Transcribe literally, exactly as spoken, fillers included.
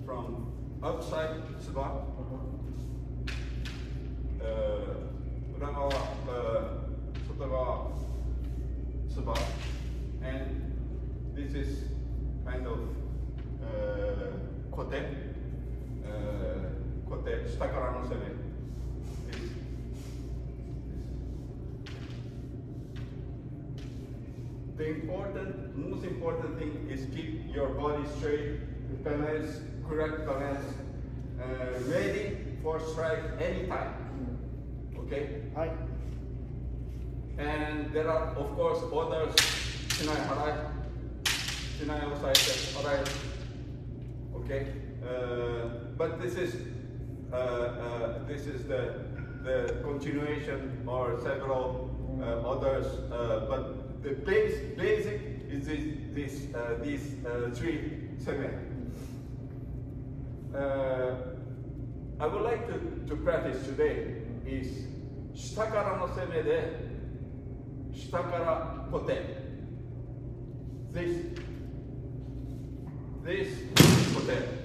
from outside Suba, Uragawa, Sotogawa, Suba, and this is kind of uh, Kote, uh, Kote, Shitakara no Seme. This, this. The important, most important thing is keep your body straight, balance, correct balance, uh, ready for strike anytime. Okay? Hi. And there are, of course, others. Shinai harai, shinai osaete harai. Okay? Uh, but this is uh, uh, this is the the continuation or several uh, others. Uh, but the base basic is this this uh, these uh, three seme. Uh, I would like to, to practice today is shitakara no seme de shitakara kote. This, this kote.